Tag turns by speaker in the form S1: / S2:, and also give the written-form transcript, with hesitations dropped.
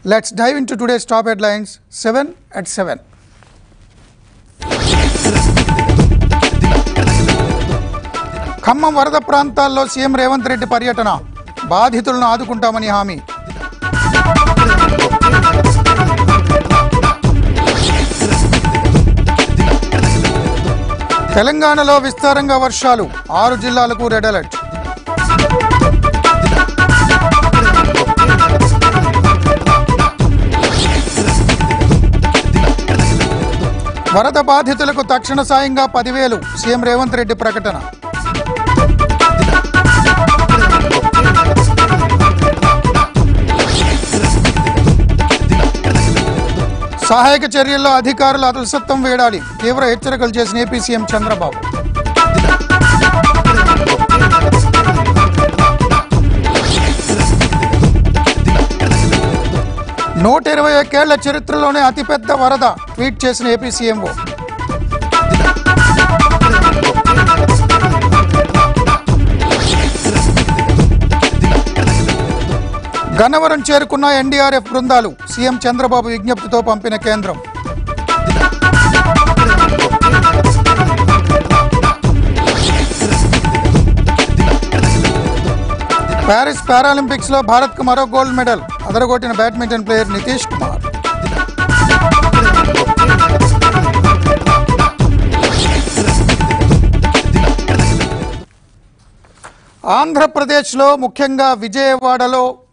S1: Let's dive into today's top headlines 7 at 7. Khammam వరద ప్రాంతాల్లో CM Revanth Reddy పర్యటన బాధితులను ఆదుకుంటామని హామీ. తెలంగాణలో విస్తారంగా వర్షాలు 6 జిల్లాలకు రెడ్ అలర్ట్. వరద బాధితులకు తక్షణ సాయంగా 10,000 సీఎం రేవంత్ రెడ్డి ప్రకటన. సహాయక చర్యల్లో అధికారులు అలసత్వం వేడాలి తీవ్ర హెచ్చరికలు చేసిన ఏపీ సీఎం చంద్రబాబు. నూట 21 ఏళ్ల చరిత్రలోనే అతిపెద్ద వరద ట్వీట్ చేసిన ఏపీ సీఎంఓ. గన్నవరం చేరుకున్న ఎన్డీఆర్ఎఫ్ బృందాలు సీఎం చంద్రబాబు విజ్ఞప్తితో పంపిన కేంద్రం. ప్యారిస్ పారాలింపిక్స్ లో భారత్ కు మరో గోల్డ్ మెడల్ అదరగొట్టిన బ్యాడ్మింటన్ ప్లేయర్ నితీష్ కుమార్. ఆంధ్రప్రదేశ్లో ముఖ్యంగా విజయవాడలో